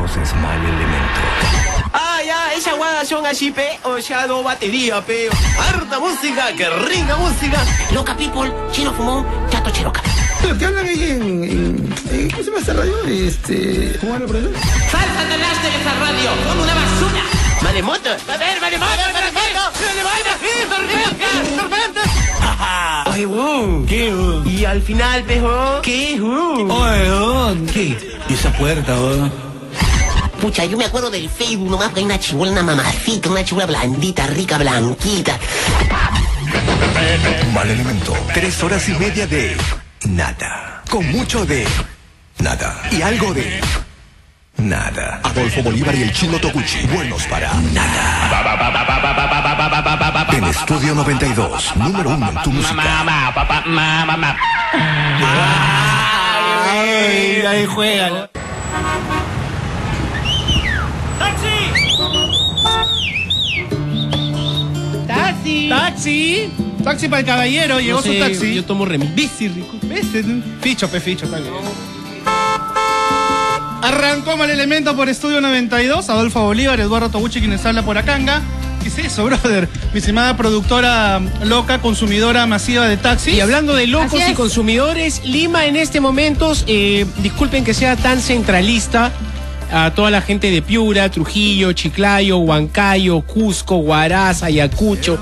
conoces Mal Elemento. Ah, ya, esa guada son así, pe. O sea, no batería, pe. Harta música, que rica música. Loca people, chino fumón, chato chiroca. Lo que hablan ahí ¿cómo se llama esta radio? ¿Cómo habla por eso? ¡Salsa de las de esa radio! ¡Son una basura! ¡Maremoto! ¡A ver, maremoto! ¡Ay, wow! ¿Qué, weón? Y al final, pejo, ¿qué, Oye, weón, ¿qué? ¿Y esa puerta, weón? Pucha, yo me acuerdo del Facebook nomás porque hay una chibola, una mamacita, una chibola blandita, rica, blanquita. Mal Elemento. 3 horas y media de nada. Con mucho de nada. Y algo de nada. Adolfo Bolívar y el Chino Toguchi. Buenos para nada. En Estudio 92. Número 1 en tu música. Ahí juega. ¡Taxi! Taxi para el caballero, llegó No sé, su taxi. yo tomo remis. Bici, rico. Ficho, está bien. Arrancó Mal Elemento por Estudio 92, Adolfo Bolívar, Eduardo Toguchi, quienes habla por Acanga. ¿Qué es eso, brother? Mi estimada productora loca, consumidora masiva de taxi. Y hablando de locos y consumidores, Lima en este momento, disculpen que sea tan centralista, a toda la gente de Piura, Trujillo, Chiclayo, Huancayo, Cusco, Huaraz, Ayacucho,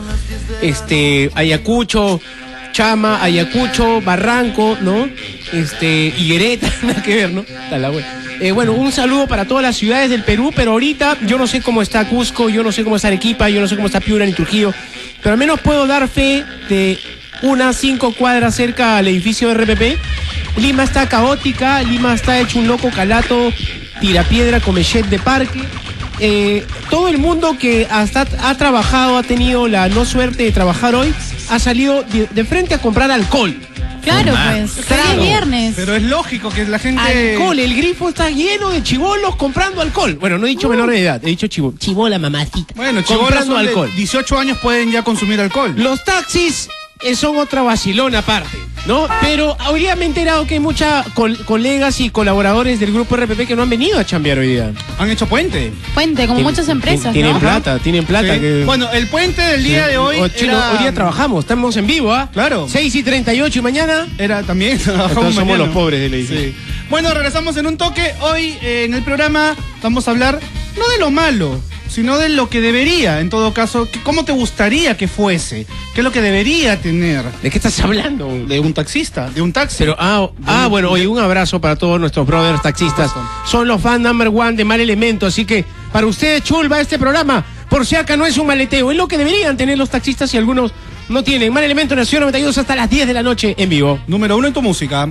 Chama, Ayacucho, Barranco, ¿no? Higuereta, nada que ver, ¿no? Está la buena. Bueno, un saludo para todas las ciudades del Perú, pero ahorita yo no sé cómo está Cusco, yo no sé cómo está Arequipa, yo no sé cómo está Piura ni Trujillo, pero al menos puedo dar fe de unas 5 cuadras cerca al edificio de RPP. Lima está caótica, Lima está hecho un loco calato, tirapiedra, comechet de parque. Todo el mundo que hasta ha trabajado, ha tenido la no suerte de trabajar hoy, ha salido de frente a comprar alcohol. Claro, pues. Claro. Es viernes. Pero es lógico que la gente... Alcohol, el grifo está lleno de chibolos comprando alcohol. Bueno, no he dicho menor de edad, he dicho chibola, mamacita. Bueno, comprando alcohol. 18 años pueden ya consumir alcohol. Los taxis son otra vacilona aparte, ¿no? Pero hoy día me he enterado que hay muchos colegas y colaboradores del grupo RPP que no han venido a chambear hoy día. Han hecho puente. Puente, como muchas empresas, Tienen ¿no? plata. Sí. Bueno, el puente del día de hoy Hoy día trabajamos, estamos en vivo, ¿ah? Claro. 6:38 y mañana... Era también... Entonces somos los pobres del edificio. Sí. Bueno, regresamos en un toque. Hoy en el programa vamos a hablar no de lo malo, sino de lo que debería, en todo caso, ¿cómo te gustaría que fuese? ¿Qué es lo que debería tener? ¿De qué estás hablando? De un taxista, de un taxi. Pero, bueno, oye, un abrazo para todos nuestros brothers taxistas. Son los fans number one de Mal Elemento, así que para ustedes, chul, va este programa. Por si acá no es un maleteo, es lo que deberían tener los taxistas y algunos no tienen. Mal Elemento Nación 92 hasta las 10 de la noche en vivo. Número 1 en tu música.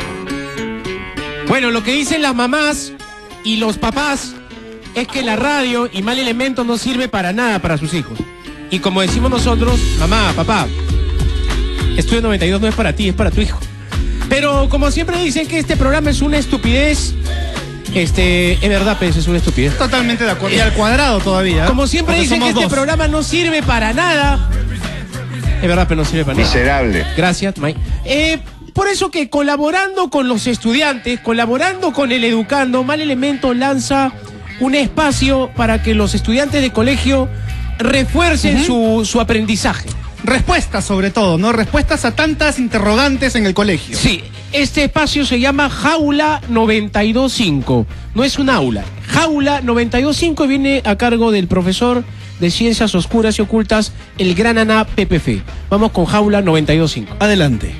Bueno, lo que dicen las mamás y los papás es que la radio y Mal Elemento no sirve para nada para sus hijos. Y como decimos nosotros, mamá, papá, Estudio 92 no es para ti, es para tu hijo. Pero como siempre dicen que este programa es una estupidez, es verdad, pues es una estupidez. Totalmente de acuerdo. Y al cuadrado todavía. Como siempre dicen que este programa no sirve para nada, es verdad, pero no sirve para nada. Miserable. Gracias, Mike. Por eso que colaborando con los estudiantes, colaborando con el educando, Mal Elemento lanza un espacio para que los estudiantes de colegio refuercen su aprendizaje. Respuestas sobre todo, ¿no? Respuestas a tantas interrogantes en el colegio. Sí, este espacio se llama Jaula 925. No es un aula. Jaula 925 viene a cargo del profesor de Ciencias Oscuras y Ocultas, el gran Ana PPF. Vamos con Jaula 925. Adelante.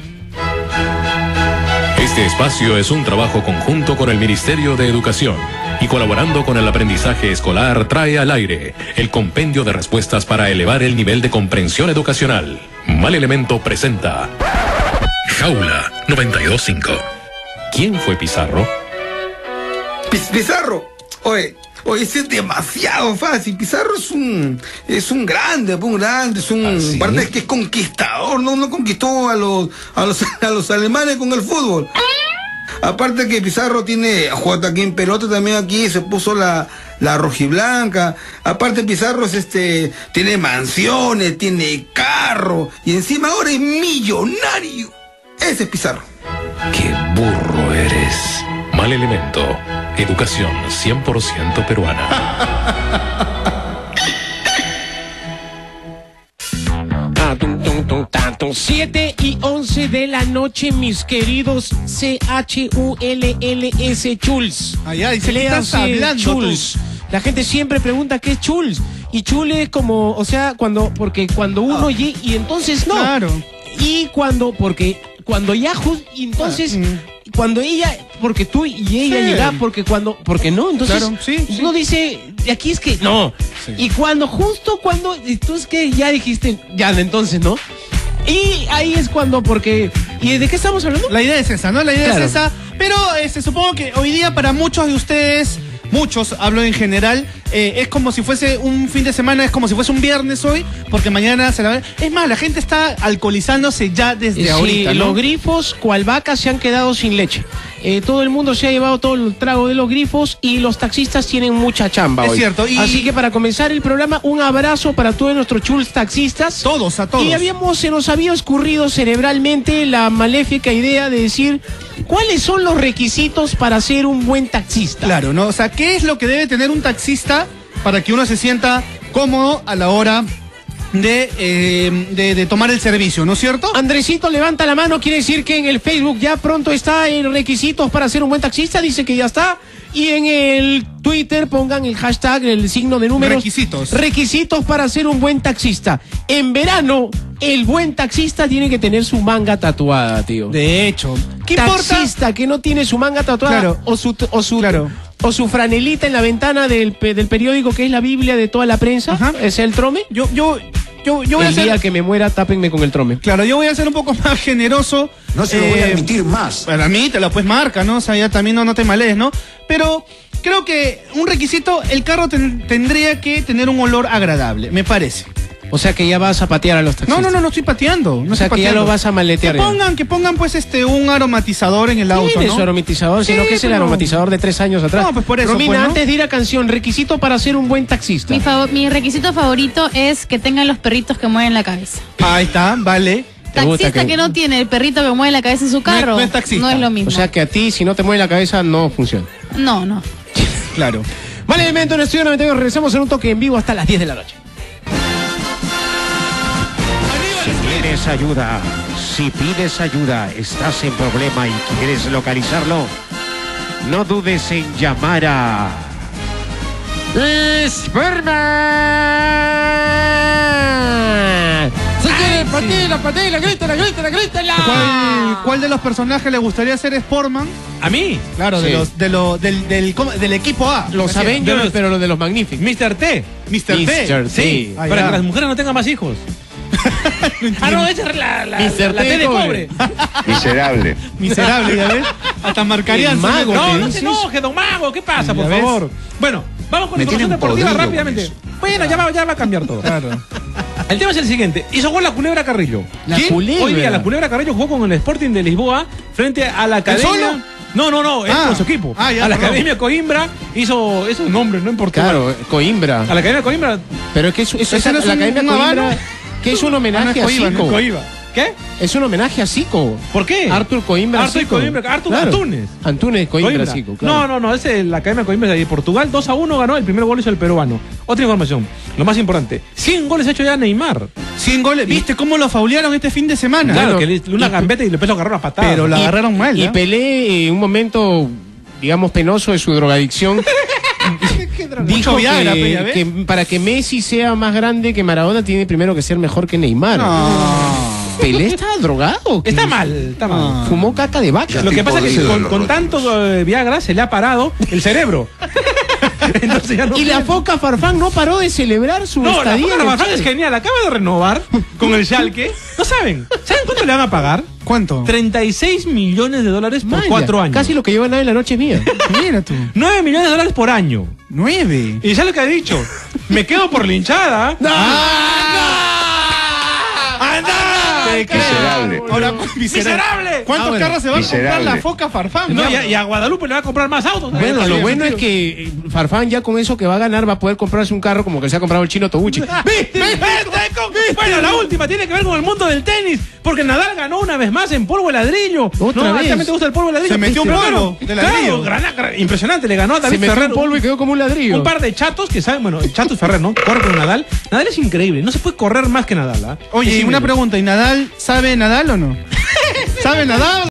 Este espacio es un trabajo conjunto con el Ministerio de Educación y colaborando con el aprendizaje escolar trae al aire el compendio de respuestas para elevar el nivel de comprensión educacional. Mal Elemento presenta Jaula 925. ¿Quién fue Pizarro? Pizarro. Oye, ese es demasiado fácil. Pizarro es un grande, es un ¿sí? parte que es conquistador, no conquistó a los alemanes con el fútbol. Aparte que Pizarro juega aquí en pelota, también aquí se puso la rojiblanca. Aparte Pizarro tiene mansiones, tiene carro y encima ahora es millonario. Ese es Pizarro. ¡Qué burro eres! Mal Elemento, Educación 100% peruana. 7:11 de la noche, mis queridos CHULLS Chuls. Allá, ¿y qué estás hablando, Chuls? La gente siempre pregunta qué es Chuls. Y Chul es como, o sea, porque cuando uno y entonces no. Claro. Y cuando ya y entonces cuando ella, porque tú y ella llega, porque no, entonces claro, sí. uno dice, aquí es que no. Sí. Y entonces que ya dijiste, ya entonces no. Y ahí es cuando, ¿y de qué estamos hablando? La idea es esa, ¿no? La idea es esa. Pero supongo que hoy día para muchos de ustedes, hablo en general, es como si fuese un fin de semana, es como si fuese un viernes hoy, porque mañana se la ve. Es más, la gente está alcoholizándose ya desde ahorita, ¿no? Los grifos, cual vacas, se han quedado sin leche. Todo el mundo se ha llevado todo el trago de los grifos y los taxistas tienen mucha chamba hoy. Es cierto. Así que para comenzar el programa, un abrazo para todos nuestros chuls taxistas. A todos. Y se nos había escurrido cerebralmente la maléfica idea de decir, ¿cuáles son los requisitos para ser un buen taxista? Claro, ¿no? O sea, ¿qué es lo que debe tener un taxista para que uno se sienta cómodo a la hora de tomar el servicio, ¿no es cierto? Andresito levanta la mano, quiere decir que en el Facebook ya pronto está en requisitos para ser un buen taxista, dice que ya está. Y en el Twitter pongan el hashtag, el signo de números. Requisitos para ser un buen taxista. En verano, el buen taxista tiene que tener su manga tatuada, tío. De hecho. ¿Qué taxista que no tiene su manga tatuada? Claro. O su franelita en la ventana del periódico que es la Biblia de toda la prensa. Ajá. ¿Es el trome? Yo voy a hacer... día que me muera, tápenme con el trome. Claro, yo voy a ser un poco más generoso. No se lo voy a admitir más. Para mí te la pues marca, ¿no? O sea, ya también no te malees, ¿no? Pero creo que un requisito, el carro tendría que tener un olor agradable, me parece. O sea que ya vas a patear a los taxistas. No estoy pateando. O sea que ya lo vas a maletear. Que pongan pues un aromatizador en el auto, ¿no? Su aromatizador, sino que es el aromatizador de 3 años atrás. No, pues por eso. Romina, pues, ¿no? antes de ir a canción, requisito para ser un buen taxista. Mi requisito favorito es que tengan los perritos que mueven la cabeza. Ahí está, vale. Taxista que no tiene el perrito que mueve la cabeza en su carro, no es taxista. No es lo mismo. O sea que a ti, si no te mueve la cabeza, no funciona. No. Claro. Vale, elemento en el estudio 92, regresamos en un toque en vivo hasta las 10 de la noche. Si pides ayuda, estás en problema y quieres localizarlo, no dudes en llamar a Esperma. Patila, grítala. ¿Cuál de los personajes le gustaría ser Sportman? ¿A mí? Claro, Sí. del equipo A. Los Avengers, pero los de los Magníficos. Mr. T. Mr. T. Sí, Ah, para ya. que las mujeres no tengan más hijos. No, esa es la Mr. T de T pobre. Miserable. Miserable, ¿ya ves? Hasta marcarían. El mago, No se enoje, don Mago, ¿qué pasa, por ¿Ya ves? favor? Bueno, vamos con Me información tienen deportiva podrido rápidamente. con eso. Bueno, ya va a cambiar todo. Claro. El tema es el siguiente. Hizo gol la Culebra Carrillo. La ¿Quién? Culebra. Hoy día la Culebra Carrillo jugó con el Sporting de Lisboa frente a la Academia. solo? No, él con su equipo. Ya, a la perdón. Academia Coimbra hizo un nombre, no en Portugal. Claro, Coimbra. A la Academia Coimbra. Pero es que eso ¿Ese no es la un Academia habano? Coimbra, que es un homenaje no es Coimbra, a no Zico. es Coimbra. ¿Qué? Es un homenaje a Zico. ¿Por qué? Artur Coimbra. Artur Zico. Coimbra. Artur Claro. Antunes. Antunes Coimbra Zico, claro. No, ese la Academia Coimbra de Portugal 2-1 ganó, el primer gol hizo el peruano. Otra información, lo más importante, 100 goles ha hecho ya Neymar. 100 goles. ¿Viste cómo lo faulearon este fin de semana? Claro, Bueno, que una gambeta y después lo agarró a patadas. Pero la agarraron mal, Y ¿no? Pelé, en un momento, digamos, penoso de su drogadicción, dijo Viagra, pe, ¿ya ves? que para que Messi sea más grande que Maradona tiene primero que ser mejor que Neymar. Pelé está drogado. Está mal, está mal. Fumó caca de vaca. Lo que pasa es que podrido de los con rotos. tanto Viagra se le ha parado el cerebro. Entonces ya no Y la piensa. Foca Farfán no paró de celebrar su No, la estadía Foca en el Farfán es Schalke. genial, acaba de renovar con el Schalke. No saben cuánto le van a pagar? ¿Cuánto? 36 millones de dólares por Maya, 4 años. Casi lo que lleva nadie en la noche es mía. Mira tú. 9 millones de dólares por año. 9. Y ya lo que ha dicho, me quedo por la hinchada. ¡Anda! Miserable. Ahora, ¡Miserable! ¿Cuántos bueno. carros se va a comprar Miserable. la Foca Farfán? No, y a Guadalupe le va a comprar más autos. Bueno, lo bueno es que Farfán ya con eso que va a ganar va a poder comprarse un carro como que se ha comprado el chino Toguchi. Bueno, la última tiene que ver con el mundo del tenis, porque Nadal ganó una vez más en polvo de ladrillo. Otra vez. ¿A ti te gusta el polvo de ladrillo? Se metió un Pero polvo de ladrillo. Impresionante, le ganó a David Se metió Ferrer. en polvo y quedó como un ladrillo. Un par de chatos que saben, bueno, Chato y Ferrer, ¿no? Corre con Nadal. Nadal es increíble, no se puede correr más que Nadal, ¿ah? Oye, Es y una increíble. pregunta, ¿y Nadal sabe Nadal o no? ¿Sabe Nadal?